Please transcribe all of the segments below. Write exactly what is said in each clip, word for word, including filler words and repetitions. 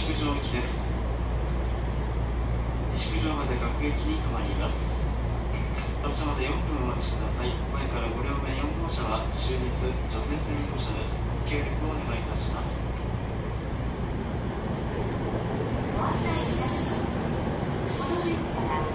西九条行きです。西九条まで各駅に停まります。発車までよんぷんお待ちください。前からご両面よん号車は終日女性専用車です。ご協力をお願いいたします。ご案内いたします。この駅から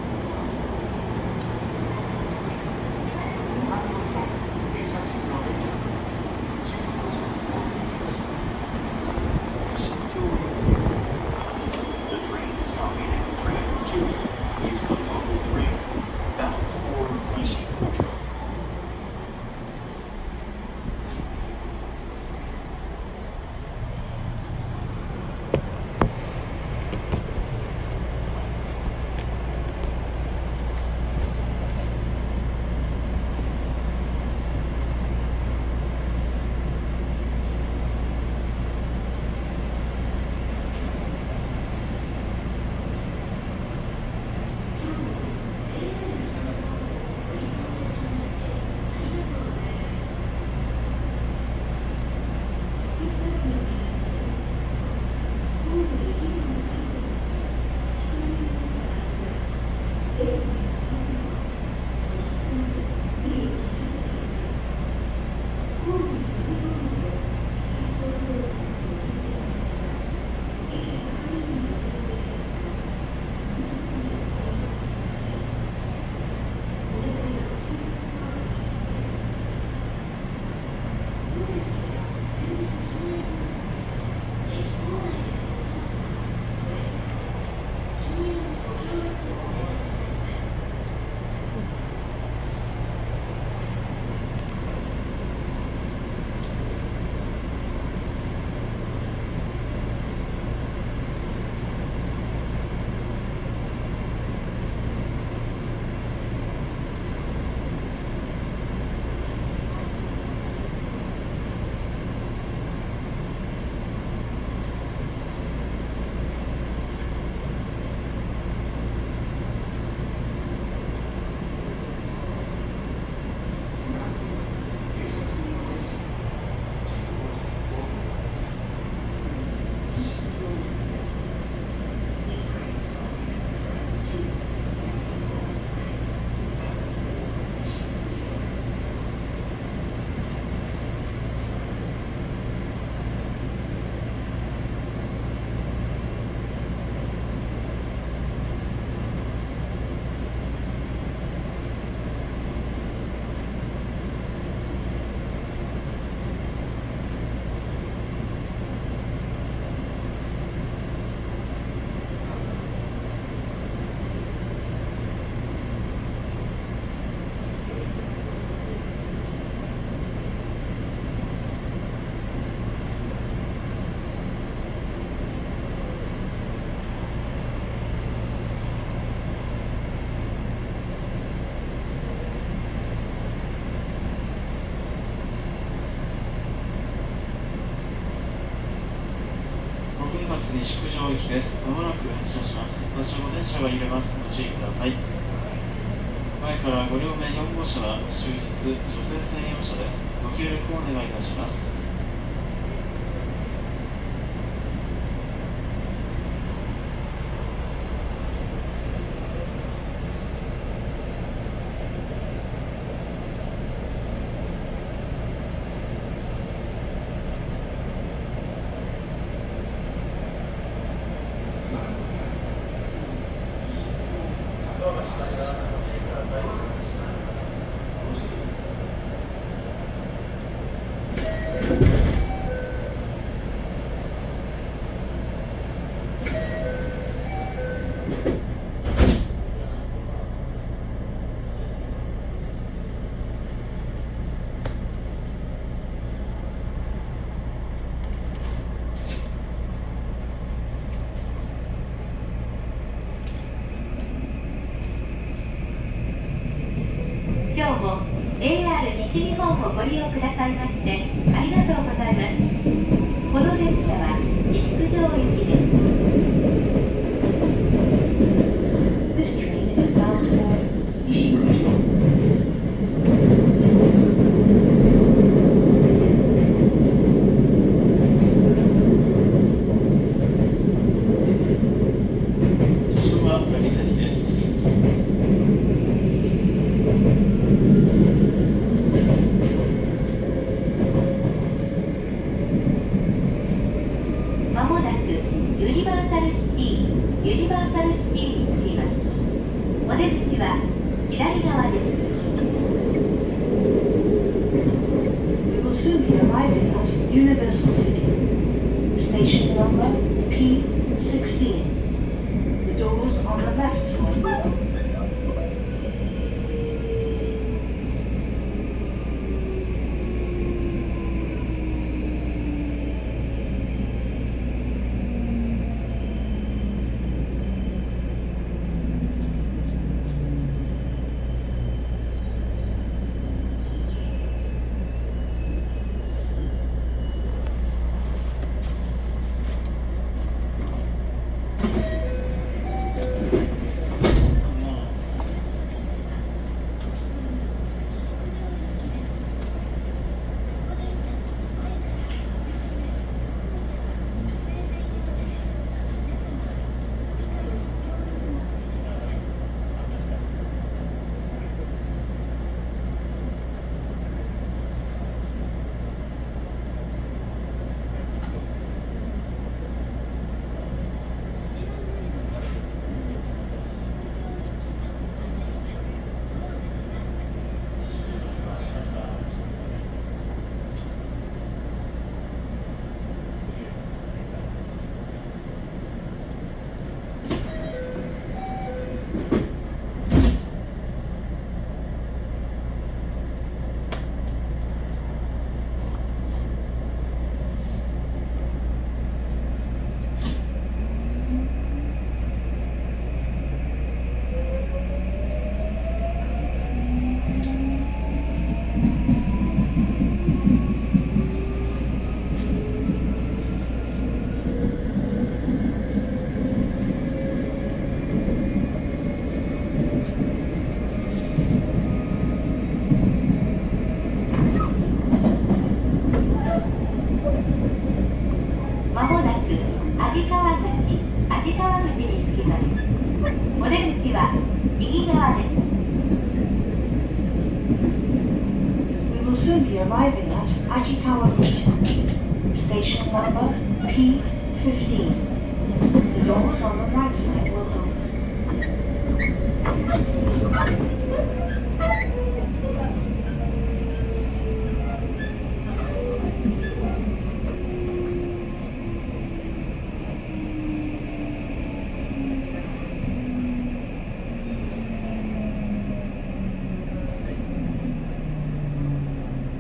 西九条行きです。まもなく発車します。発車後電車が揺れます。ご注意ください。前からご両面よん号車は終日女性専用車です。ご協力をお願いいたします。 今日も エーアール 西日本をご利用くださいましてありがとうございます。この電車は西九条行きです。This train is bound for 西九条。 ユニバーサルシティに着きます。お出口は左側です。 We will soon be arriving at Universal City. Station number P sixteen. The doors on the left side.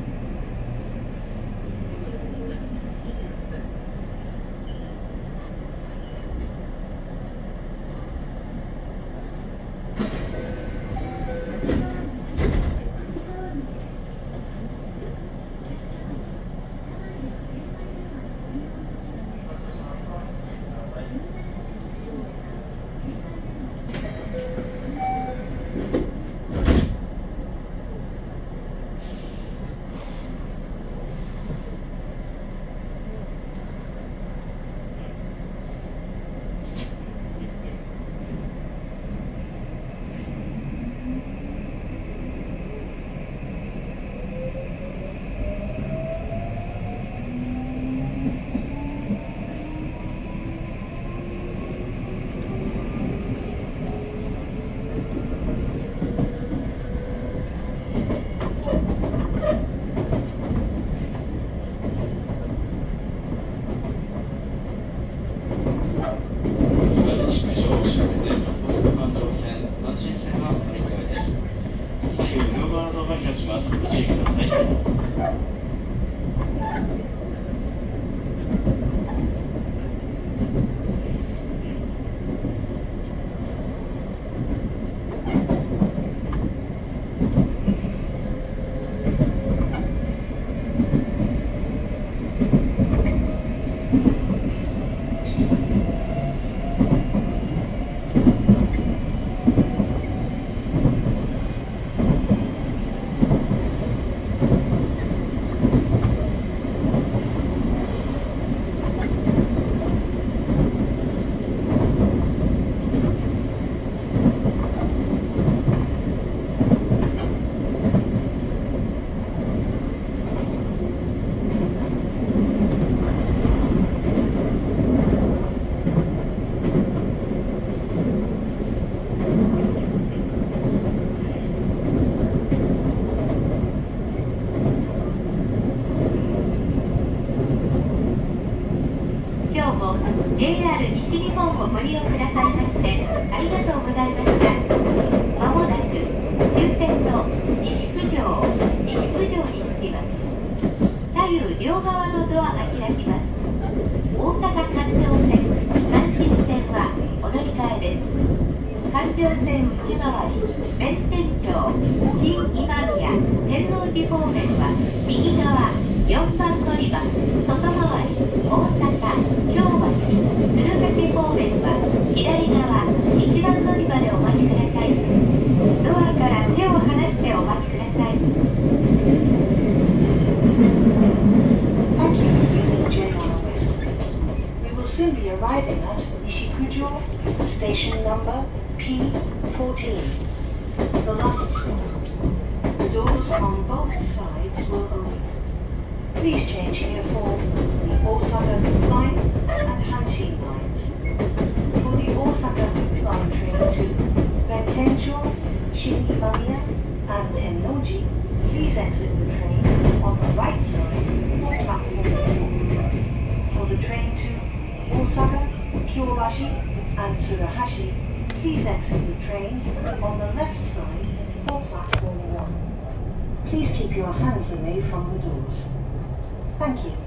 お利用くださいましてありがとうございました。まもなく終点の西九条西九条に着きます。左右両側のドアが開きます。大阪環状線阪神線はお乗り換えです。環状線内回り弁天町新今宮天王寺方面は右側よんばん乗り場、外回り大阪京橋鶴橋方面は左側いちばん乗り場でお待ちください。ドアから手を離してお待ちください。 Thank you for using J R West. We will soon be arriving at Nishikujo, station number P fourteen, the last stop. The doors on both sides will open. Please change here for the Osaka line and Hanshin lines. For the Osaka line train to Bentenjo, Shinimamiya, and Tennoji, please exit the train on the right side of platform four. For the train to Osaka, Kyobashi, and Tsuruhashi, please exit the train on the left side for platform one. Please keep your hands away from the doors. Thank you.